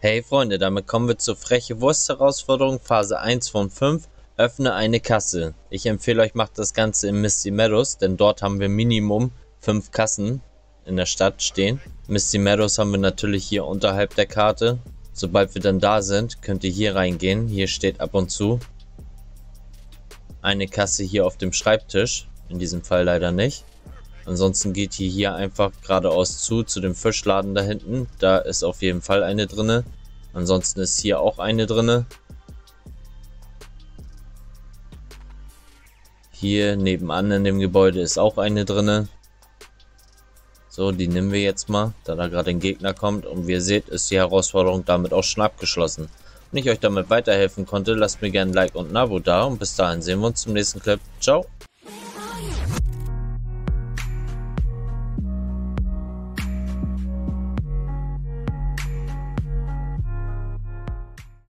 Hey Freunde, damit kommen wir zur freche Wurst Herausforderung Phase 1 von 5. Öffne eine Kasse. Ich empfehle euch, macht das Ganze in Misty Meadows, denn dort haben wir Minimum 5 Kassen in der Stadt stehen. Misty Meadows haben wir natürlich hier unterhalb der Karte. Sobald wir dann da sind, könnt ihr hier reingehen. Hier steht ab und zu eine Kasse hier auf dem Schreibtisch. In diesem Fall leider nicht. Ansonsten geht ihr hier einfach geradeaus zu dem Fischladen da hinten. Da ist auf jeden Fall eine drinne. Ansonsten ist hier auch eine drinne. Hier nebenan in dem Gebäude ist auch eine drinne. So, die nehmen wir jetzt mal, da gerade ein Gegner kommt. Und wie ihr seht, ist die Herausforderung damit auch schon abgeschlossen. Wenn ich euch damit weiterhelfen konnte, lasst mir gerne ein Like und ein Abo da. Und bis dahin sehen wir uns zum nächsten Clip. Ciao!